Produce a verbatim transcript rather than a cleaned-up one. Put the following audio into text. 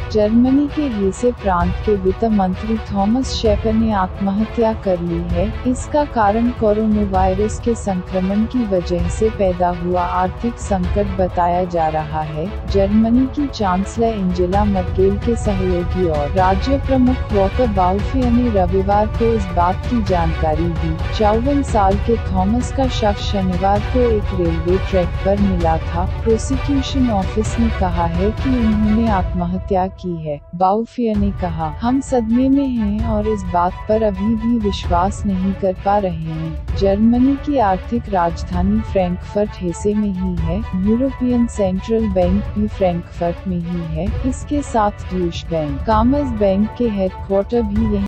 Germany के हेसे प्रांत के वित्त मंत्री थॉमस शेफर ने आत्महत्या कर ली है। इसका कारण कोरोना वायरस के संक्रमण की वजह से पैदा हुआ आर्थिक संकट बताया जा रहा है। जर्मनी की चांसलर एंजेला मर्केल के सहयोगी और राज्य प्रमुख वॉकर बाउफियर ने रविवार को इस बात की जानकारी दी। चौवन साल के थॉमस का शव शनिवार को एक रेलवे ट्रैक पर मिला था। प्रोसिक्यूशन ऑफिस ने कहा है कि उन्होंने आत्महत्या की है। बाउफियर ने कहा, हम सदमे में हैं और इस बात पर अभी भी विश्वास नहीं कर पा रहे हैं। जर्मनी की आर्थिक राजधानी फ्रैंकफर्ट हेसे में ही है। यूरोपियन सेंट्रल बैंक भी फ्रैंकफर्ट में ही है। इसके साथ ड्यूश बैंक, कॉमर्स बैंक के हेडक्वार्टर भी यहीं